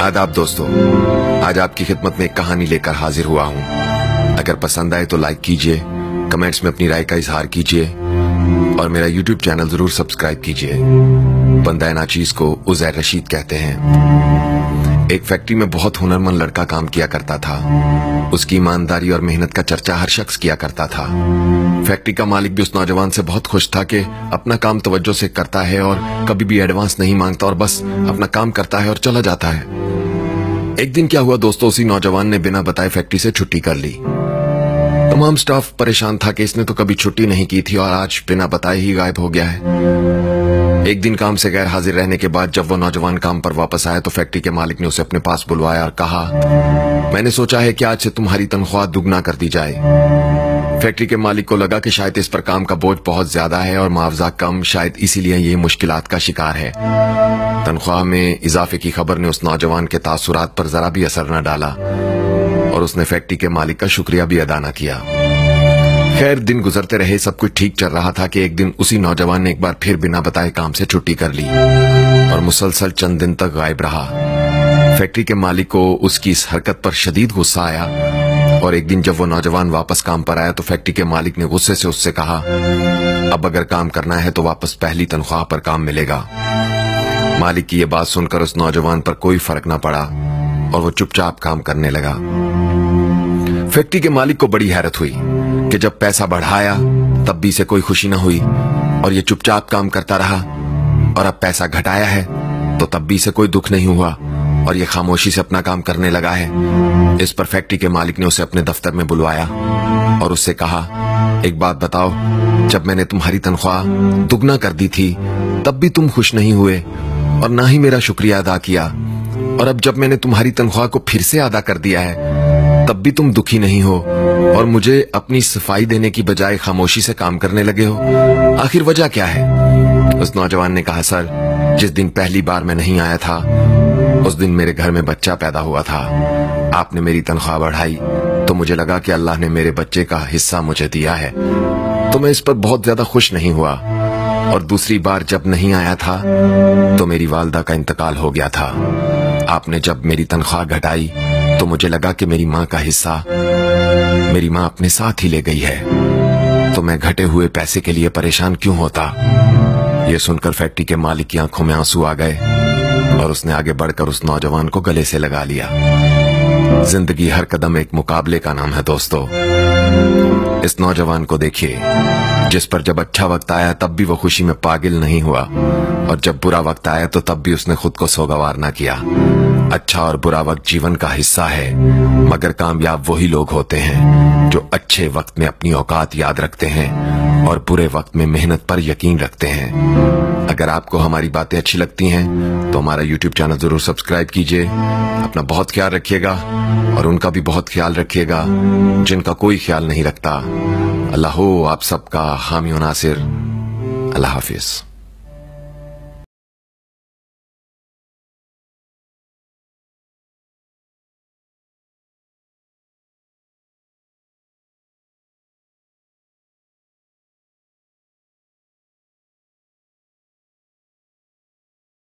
आदाब दोस्तों, आज आपकी खिदमत में एक कहानी लेकर हाजिर हुआ हूँ। अगर पसंद आए तो लाइक कीजिए, कमेंट्स में अपनी राय का इजहार कीजिए और मेरा यूट्यूब चैनल जरूर सब्सक्राइब कीजिए। बंदा नाचीज को उज़ैर रशीद कहते हैं। एक फैक्ट्री में बहुत हुनरमंद लड़का काम किया करता था। उसकी ईमानदारी और मेहनत का चर्चा हर शख्स किया करता था। फैक्ट्री का मालिक भी उस नौजवान से बहुत खुश था कि अपना काम तवज्जो से करता है और कभी भी एडवांस नहीं मांगता और बस अपना काम करता है और चला जाता है। एक दिन क्या हुआ दोस्तों, उसी नौजवान ने बिना बताए फैक्ट्री से छुट्टी कर ली। तमाम स्टाफ परेशान था कि इसने तो कभी छुट्टी नहीं की थी और आज बिना बताए ही गायब हो गया है। एक दिन काम से गैर हाजिर रहने के बाद जब वो नौजवान काम पर वापस आया तो फैक्ट्री के मालिक ने उसे अपने पास बुलवाया और कहा, मैंने सोचा है कि आज से तुम्हारी तनख्वाह दुगना कर दी जाए। फैक्ट्री के मालिक को लगा कि शायद इस पर काम का बोझ बहुत ज्यादा है और मुआवजा कम, शायद इसीलिए ये मुश्किलात का शिकार है। तनख्वाह में इजाफे की खबर ने उस नौजवान के तासुरात पर जरा भी असर न डाला और उसने फैक्ट्री के मालिक का शुक्रिया भी अदा न किया। खैर, दिन गुजरते रहे, सब कुछ ठीक चल रहा था कि एक दिन उसी नौजवान ने एक बार फिर बिना बताए काम से छुट्टी कर ली और मुसलसल चंद दिन तक गायब रहा। फैक्ट्री के मालिक को उसकी इस हरकत पर शदीद गुस्सा आया और एक दिन जब वो नौजवान वापस काम पर आया तो फैक्ट्री के मालिक ने गुस्से से उससे कहा, अब अगर काम करना है तो वापस पहली तनख्वाह पर काम मिलेगा। मालिक की ये बात सुनकर उस नौजवान पर कोई फर्क न पड़ा और वो चुपचाप काम करने लगा। फैक्ट्री के मालिक को बड़ी हैरत हुई कि जब पैसा बढ़ाया तब भी इसे कोई खुशी न हुई और ये चुपचाप काम करता रहा, और अब पैसा घटाया है तो तब भी इसे कोई दुख नहीं हुआ और ये खामोशी से अपना काम करने लगा है। इस पर फैक्ट्री के मालिक ने उसे अपने दफ्तर में बुलवाया और उससे कहा, एक बात बताओ, जब मैंने तुम्हारी तनख्वाह दुगना कर दी थी तब भी तुम खुश नहीं हुए और ना ही मेरा शुक्रिया अदा किया, और अब जब मैंने तुम्हारी तनख्वाह को फिर से अदा कर दिया है तब भी तुम दुखी नहीं हो और मुझे अपनी सफाई देने की बजाय खामोशी से काम करने लगे हो। आखिर वजह क्या है? उस नौजवान ने कहा, सर, जिस दिन पहली बार मैं नहीं आया था उस दिन मेरे घर में बच्चा पैदा हुआ था। आपने मेरी तनख्वाह बढ़ाई तो मुझे लगा कि अल्लाह ने मेरे बच्चे का हिस्सा मुझे दिया है, तो मैं इस पर बहुत ज्यादा खुश नहीं हुआ। और दूसरी बार जब नहीं आया था तो मेरी वालदा का इंतकाल हो गया था। आपने जब मेरी तनख्वाह घटाई तो मुझे लगा कि मेरी माँ का हिस्सा मेरी माँ अपने साथ ही ले गई है, तो मैं घटे हुए पैसे के लिए परेशान क्यों होता। ये सुनकर फैक्ट्री के मालिक की आंखों में आंसू आ गए और उसने आगे बढ़कर उस नौजवान को गले से लगा लिया। जिंदगी हर कदम एक मुकाबले का नाम है दोस्तों। इस नौजवान को देखिए, जिस पर जब अच्छा वक्त आया तब भी वो खुशी में पागल नहीं हुआ और जब बुरा वक्त आया तो तब भी उसने खुद को सोगवार ना किया। अच्छा और बुरा वक्त जीवन का हिस्सा है, मगर कामयाब वही लोग होते हैं जो अच्छे वक्त में अपनी औकात याद रखते हैं और बुरे वक्त में मेहनत पर यकीन रखते हैं। अगर आपको हमारी बातें अच्छी लगती हैं तो हमारा YouTube चैनल जरूर सब्सक्राइब कीजिए। अपना बहुत ख्याल रखिएगा और उनका भी बहुत ख्याल रखिएगा जिनका कोई ख्याल नहीं रखता। अल्लाह हो आप सबका हामी और नासिर। अल्लाह हाफिज।